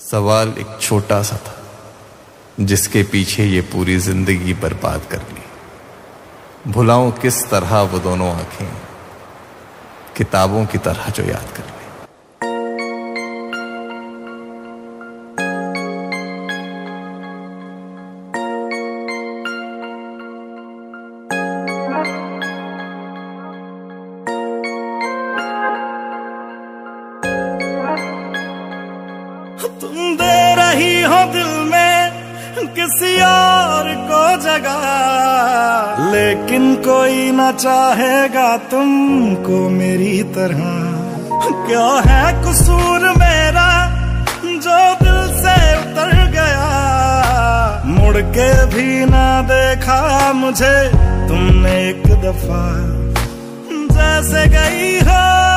सवाल एक छोटा सा था जिसके पीछे ये पूरी जिंदगी बर्बाद कर ली। भुलाऊं किस तरह वो दोनों आंखें, किताबों की तरह जो याद कर ली। तुम दे रही हो दिल में किसी और को जगह, लेकिन कोई ना चाहेगा तुमको मेरी तरह। क्या है कसूर मेरा जो दिल से उतर गया, मुड़ के भी ना देखा मुझे तुमने एक दफा। जैसे गई हो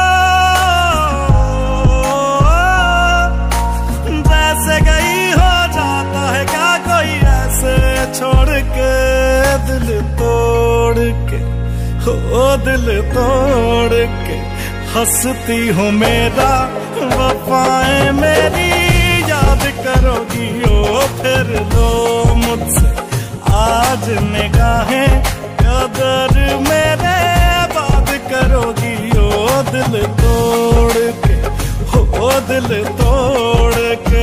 छोड़ के दिल तोड़ के, हो दिल तोड़ के हंसती हूँ मेरा वफाएं मेरी याद करोगी ओ फिर लो मुझसे आज निगाहें कदर मेरे बात करोगी ओ दिल तोड़ के, हो दिल तोड़ के।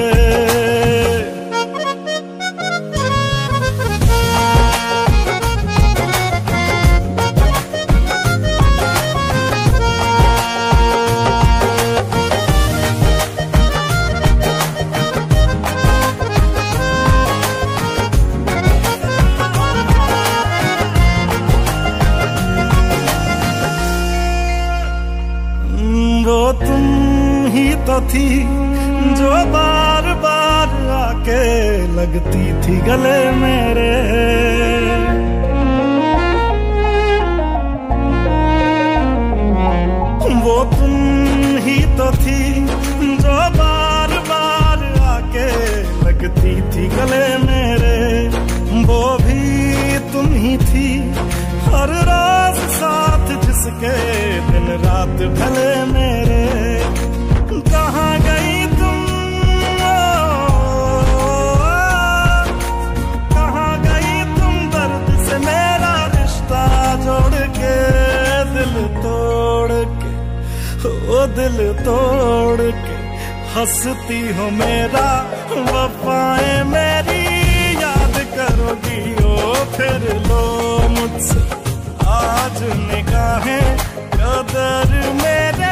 वो तुम ही तो थी जो बार बार आके लगती थी गले मेरे। वो तुम ही तो थी जो बार बार आके लगती थी गले मेरे। वो भी तुम ही थी हर रोज साथ जिसके दिन रात ढले मेरे। कहाँ गई तुम, कहाँ गई तुम दर्द से मेरा रिश्ता जोड़ के, दिल तोड़ के, ओ दिल तोड़ के हंसती हो मेरा वफाएं मेरी याद करोगी ओ फिर लो मुझसे आज निगाहें कदर मेरे